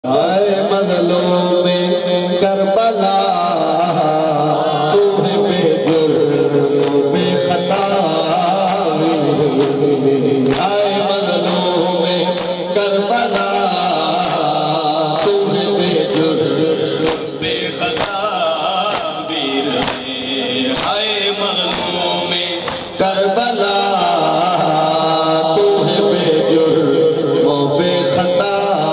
اے مظلوم کربلا تو ہے بے جرم بے خطا اے مظلوم کربلا تو ہے بے جرم بے خطا ویر اے مظلوم کربلا تو ہے بے جرم بے خطا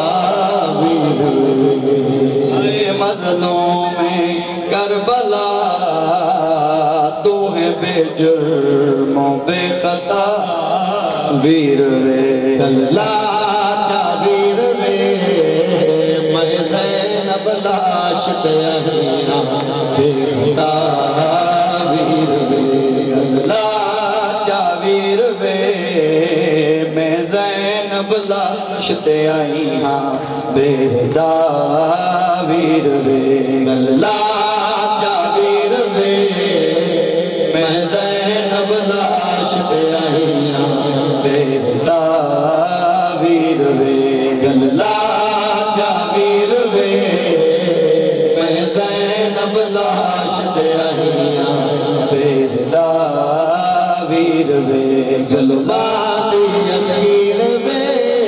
مظلوم کربلا تو ہے بے جرم و بے خطا ویر وے اللہ چا ویر وے میں زینب لاش تیہیاں بے خطا ویر وے اللہ چا ویر وے میں زینب لاش تیہیاں بے خطا ویر وے اللہ چا ویر وے میں زینب لاش تیہیاں بے خطا ویر وے اللہ چا ویر وے میں زینب لاش تیہیاں بے خطا ویر وے ظلمات یخیر وے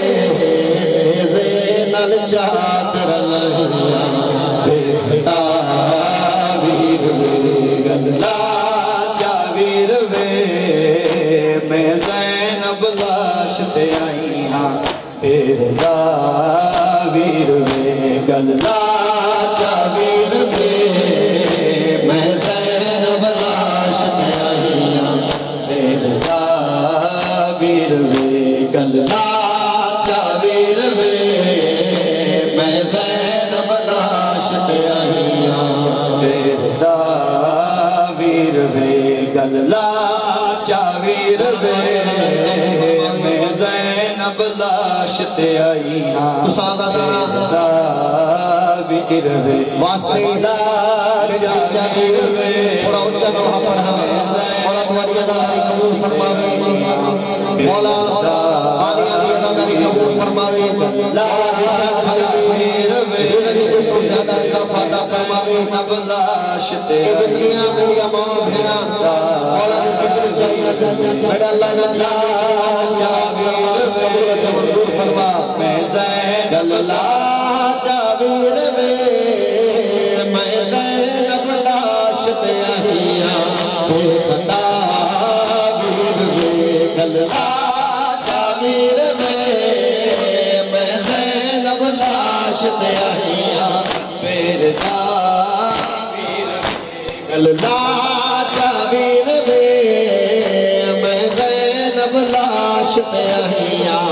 زینل چادر لہیاں بے خطا ویر وے اللہ چا ویر وے میں زینب لاش تیہیاں بے خطا ویر وے اللہ چا ویر وے میں زینب لاش تیہیاں بے خطا ویر وے اللہ چا ویر وے میں زینب لاش تیہیاں بے خطا ویر وے اللہ چا ویر وے میں زینب لاش تیہیاں خطا ویر وے واسطے چا ویر وے تھوڑا اچھا نوحہ پڑھا مولا تمہاری عدالاری قبول فرماوے مولا آدھی عدالاری قبول فرماوے لا ویر وے تم زیادہ کا فاتح فرماوے لاش تیہیاں میری امام بھینا مولا نے فکر چاہیے میرا اللہ نے چا ویر وے منظور فرما میں زینب اللہ چا ویر وے میں زینب لاش تیہیاں بے خطا ویر وے اللہ چا ویر وے میں زینب لاش تیہیاں بے خطا ویر وے اللہ چا ویر وے میں زینب لاش تیہیاں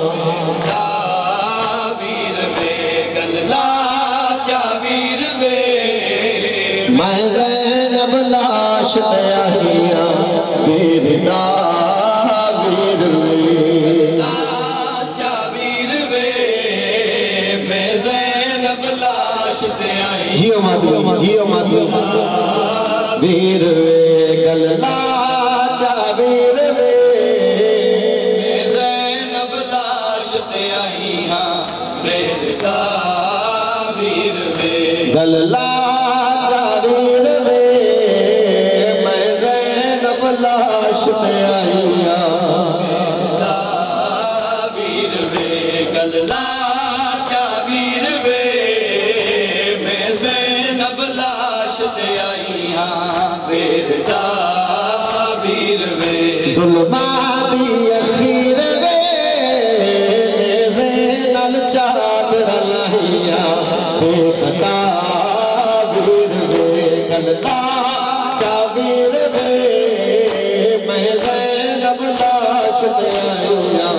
میں زینب لاش تیہیاں بے خطا ویر وے چا ویر وے میں زینب لاش تیہیاں جیو مادیو ویر وے اللہ چا ویر وے میں زینب لاش تیہیاں بے خطا ویر وے اللہ لاش تیہیاں ویر وے اللہ چا ویر وے میں زینب لاش تیہیاں بے خطا ویر وے ظلمات یخیر وے زینل چادر لہیاں بے خطا ویر وے اللہ چا ویر وے میں زینب لاش تیہیاں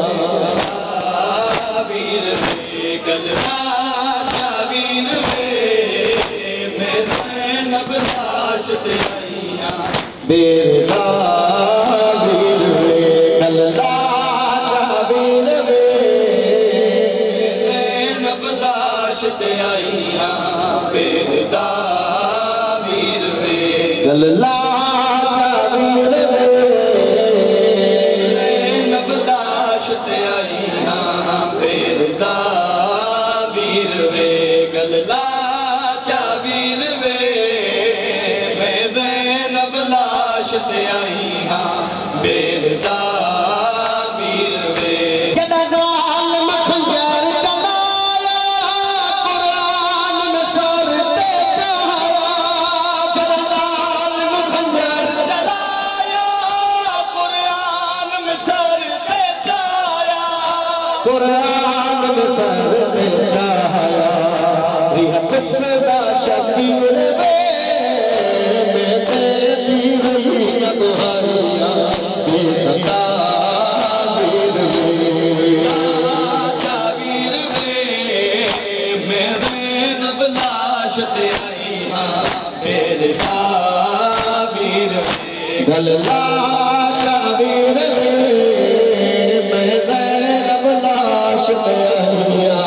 ویر وے اللہ چا ویر وے میں زینب لاش تیہیاں بے خطا ویر وے اللہ چا ویر وے زینب لاش تیہیاں بے خطا ویر وے اللہ زینب لاش تیہیاں بے خطا ویر تے آئی ہاں بیردہ ویر وے جدہ ظالم خنجر چلایا قرآن میں سر تے چاہیا جدہ ظالم خنجر چلایا قرآن میں سر تے چاہیا قرآن میں سر تے چاہیا ریح قصدہ شکیر وے میں تیری رہی نبھاریا بے خطا ویر وے راجہ ویر وے میں زینب لاش تے آئی ہاں بیردہ ویر وے گل لاجا ویر وے میں زینب لاش تے آئیاں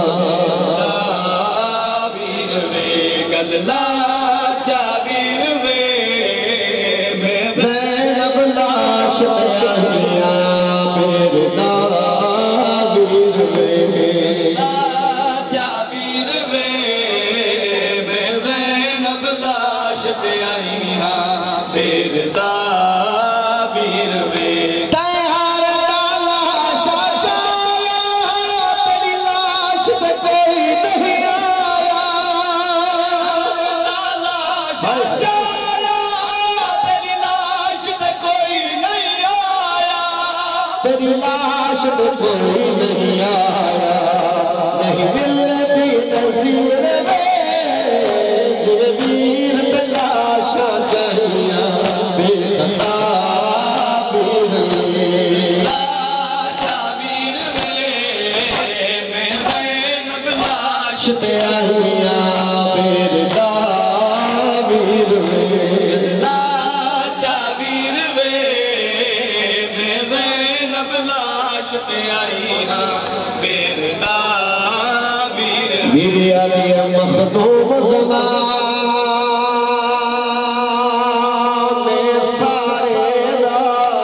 ویر وے گل لاجا ویر وے میں زینب لاش تے آئیاں بیردہ ویر وے راجہ ویر وے میں زینب لاش تے آئی ہاں بیردہ ویر وے تیار لاش آیا تیری لاش پہ کوئی نہیں آیا لاش جایا تیری لاش پہ کوئی نہیں آیا تیری لاش پہ کوئی نہیں آیا نہیں ملتی نظیر میں ویر پہ لاشاں چاہیاں بے خطا ویر وے راجہ ویر وے میں زینب لاش تے آئیاں بیردہ ویر وے راجہ ویر وے میں زینب لاش تے آئی ہاں بیردہ ویر وے بی بی علی مخدوم زمان سارے دا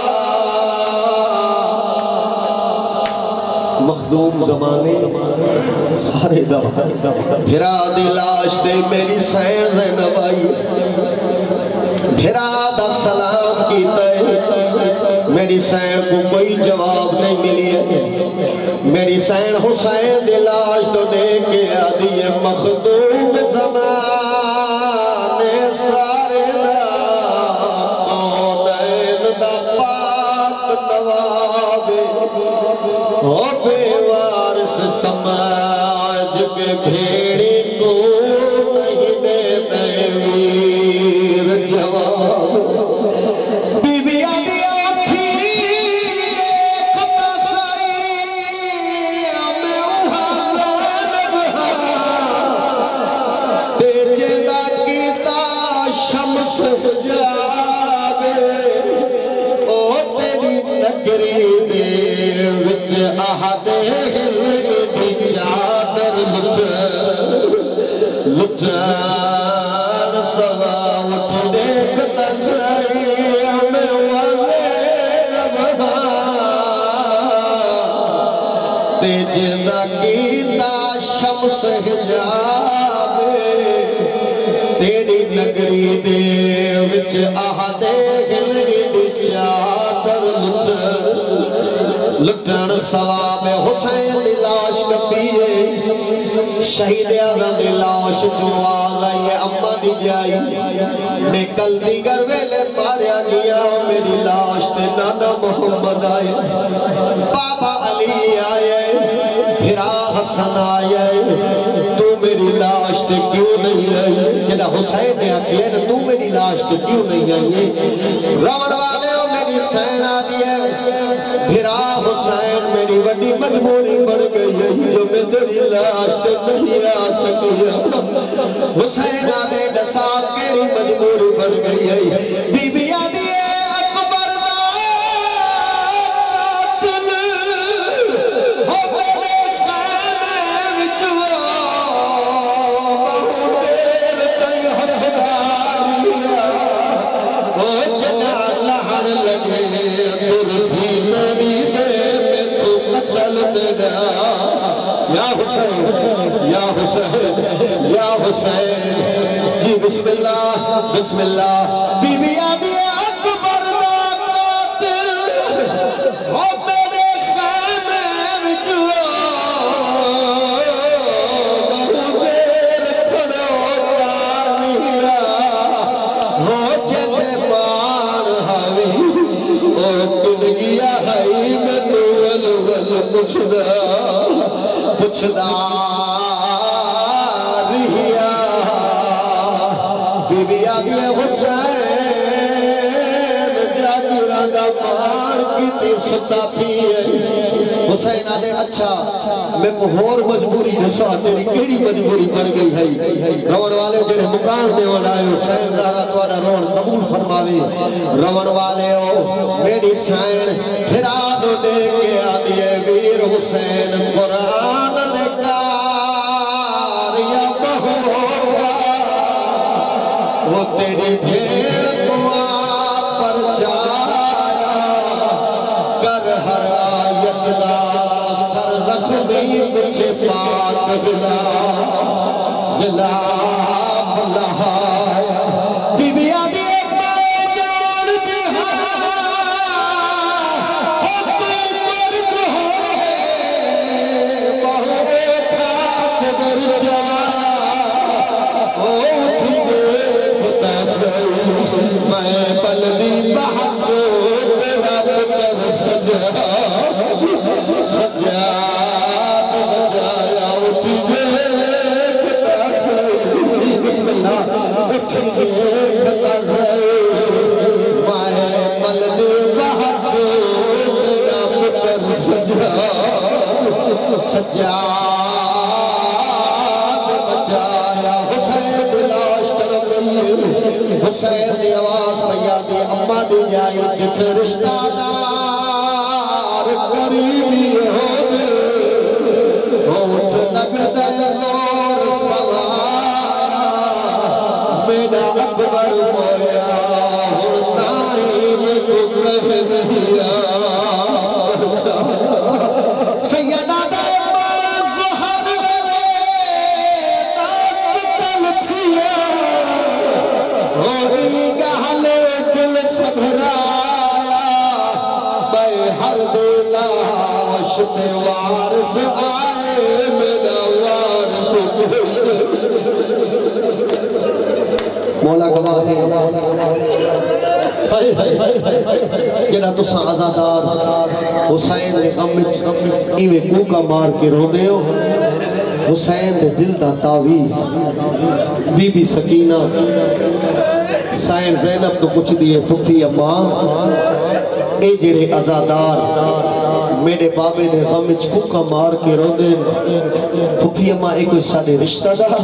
مخدوم زمانے سارے دا بھرا دی لاش دے میری سین زینب آئی بھرا دا سلام کی تے میری سین کو کوئی جواب نہیں ملی ہے میری سین حسین دی لاش تو دیکھ کے آدھی ہے مخدوم زمانے سارے دا کونین دا پاک نواب او بے وارث سماج کے بھیڑی کو نہیں دیتے ویر جواب بی بی آدھی آتھی دیکھتا سائی میں اوہاں تیجے دا کیتا شمس جاوے او تیری نگری دے وچ آہدے ہلگی چادر لٹھان سوا اٹھ دیکھتا سائی میں والے ربہاں تیجے دا کیتا شمس حجابے تیری نگری دے وچ آہدے ہلگی چادر لٹھن ثواب حسین دی لاش کپیے شہید اعظم دی لاش جو آگئی اماں دی جائی میں کل دیگر ویلے ماریا گیا میری لاش تے نانا محمد آئے بابا علی آئے بھرا حسن آئے تو میری لاش تے کیوں نہیں آئی جنہ حسین نے آتی ہے تو میری لاش تے کیوں نہیں آئی روڑ والے ہو میری سین آتی ہے بھرا حسین میری وڈی مجبوری بڑھ گئی ہے جو میں تیری لاش تے نہیں آ سکیا حسین آدھے ڈساب کیڑی مجبوری بڑھ گئی ہے بی بی آدھی ہے اکبر دا قاتل ہو میرے خیمے وچوا تیرے تئی حسداریا او جنا لہن لگے در بھی میری دے میں تو قتل دینا یا حسین یا حسین یا حسین جی بسم اللہ بی بی آدھی اکبر پوچھدا رہیا بی بی آدھی حسین جاگیراں دا مان کیتی ستا پیے حسین آدھے اچھا میں ہور مجبوری دسا تیری کیڑی مجبوری بن گئی ہے رون والے جڑے مقام دے والے حسین دارا تواڈا رون قبول فرماوے رون والے میری سین پھرا دو دے کے آدھی ویر حسین قرآن نکار یا بہوگا وہ تیری بھیڑ دعا پر جایا کر ہر آیت دا سر زخمی کچھ پاک غلاف لہایا بی بی آدھی سجاد بچایا حسین دلاش طرف حسین دی آواز پیادی اممہ دی جائی جت رشتہ دار قریبی ہونے ہوت لگ دے نور سوایا میرا اکبر مویا ہونائی میں کو کہہ دیا سیدہ وارث آئے میرا وارث مولا گواہ ہے جنہا تسا آزادار حسین نے امت ایوے کوکا مار کے رو دے ہو حسین نے دل دا تاویز بی بی سکینہ سائن زینب تو کچھ دیئے پھوٹی اماں اے جڑے آزادار میرے بابے نے غمچ کوکا مار کے رو دے پھوپھی اماں ایک کوئی ساڑے رشتہ دار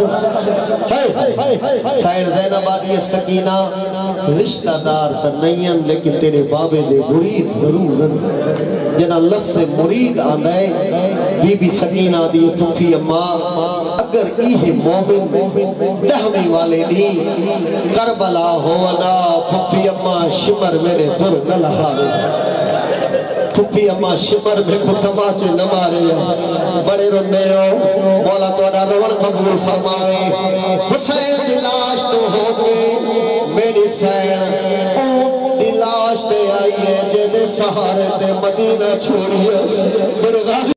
سائر زینب آدھی سکینہ رشتہ دار تا نہیں لیکن تیرے بابے نے مرید ضرور جنہ لفظ سے مرید آنے بی بی سکینہ آدھی پھوپھی اماں اگر ایہ مومن دہمی والے نہیں کربلا ہونا پھوپھی اماں شمر میرے در نہ لہاوے پھوپھی اماں شمر میں کو تماچے نہ مارے بڑے رنے ہو مولا توڑا رون قبول فرماوے حسین دلاش تو ہو گئے میری سین اون دلاش تے آئیے جنہیں سہارے تے مدینہ چھوڑیے